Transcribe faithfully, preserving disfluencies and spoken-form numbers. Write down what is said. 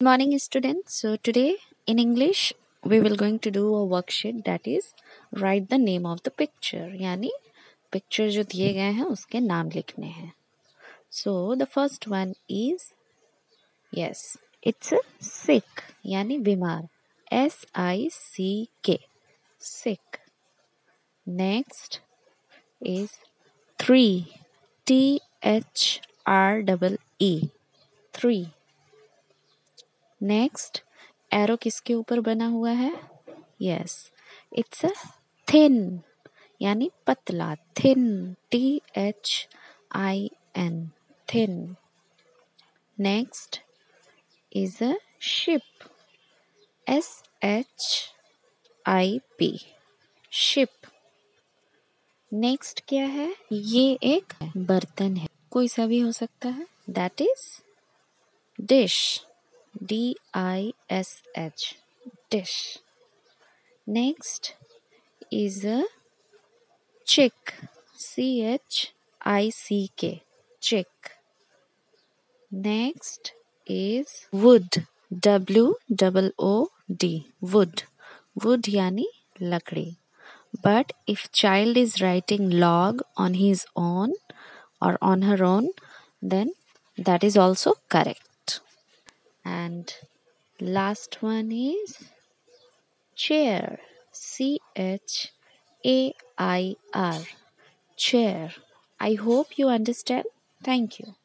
Morning students. So today in English we will going to do a worksheet that is write the name of the picture. यानी picture जो दिए गए हैं उसके नाम लिखने हैं. So the first one is yes, it's a sick यानी बीमार. S I C K sick. Next is three T H R E E three. Next arrow किसके ऊपर बना हुआ है? यस, इट्स अ थिन यानी पतला. Thin T H I N thin. Next is a ship. S H I P ship. Next क्या है? ये एक बर्तन है, कोई सा भी हो सकता है. That is dish. D I S H dish. Next is a chick. C H I C K chick. Next is wood. W O O D wood. Wood यानी लकड़ी. But if child is writing log on his own or on her own, then that is also correct. And last one is chair. C H A I R chair. I hope you understand. Thank you.